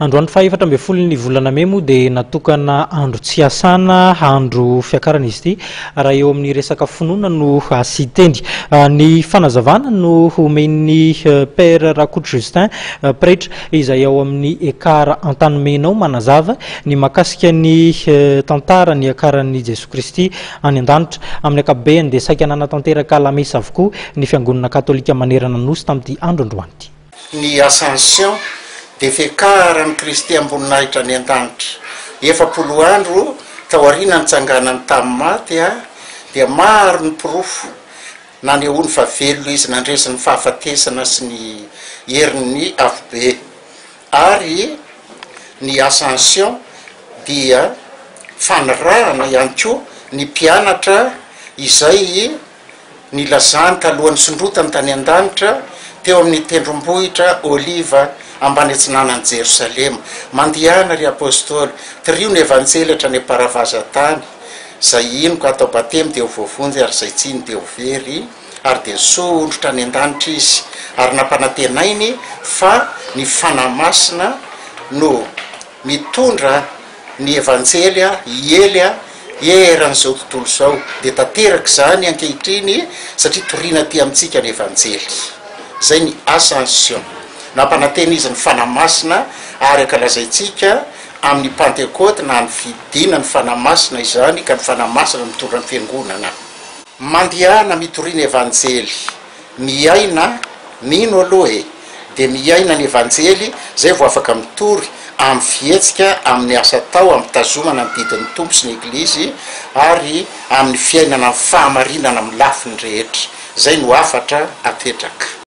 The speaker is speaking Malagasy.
Androany faefatra ambe folo ny volana Memo dia natokana andro tsy asana, andro fiakarana izy ity, raha eo amin'ny resaka finoana no asitendry. Ny fanazavana no homen'ny Père Rakoto Justin pretra izay ao amin'ny ekara Antanimenao manazava ny makasika ny tantara ny akaran'i Jesoa Kristy any an-danitra. Amin'ny ankapobeny dia saika nanatanteraka lamesa avokoa ny fiangonana katolika manerana nosy tamin'ity andro androany ity. Ny Ascension dia fiakaran'i Kristy amboninahitra ny an-danitra. 70 andro tao aoriana nitsanganany tamin'ny maty dia maro ny pirofo nanehoany fa velona izy nandresiny fahafatesana sy ny herin'ny avobe. Ary ny Ascension dia fanirahana ihany koa ny mpianatra izay nilazany talohan'ny sondrotany tany an-danitra teo amin'ny tendrombohitra Oliva ambany atsinanan'i Jerosalema. Mandihana ry apôstôly, trio ny evanjely hatrany am-paravazan-tany, zay ino ko atao batemy dia ho voavonjy ary zay tsiny dia ho very ary dia sondrotra any an-danitra izy. Ary nampanantenainy fa ny fanahy masina no mitondra ny evanjely iely eran'izao tontolo izao. Dia tanteraka izany ankehitriny satria toriana ty amintsika ny evanjely. Zay ny Ascension. Nampanantena izy ny fanahy masina ary ankalazaitsika amin'ny Pentecote na ny fidina ny fanahy masina izany ka ny fanahy masina mitondra ny fiangonana. Mandihana mitoriana evanjely, miaina mino aloha dia miaina ny evanjely zay vao afaka mitory amin'ny fihetsika, amin'ny asa tao, amin'ny tazomana ny didin'ny tompo sy ny eglizy ary amin'ny fiainana ny fahamarinana amin'ny lafiny rehetra. Zay no afatra apetraka.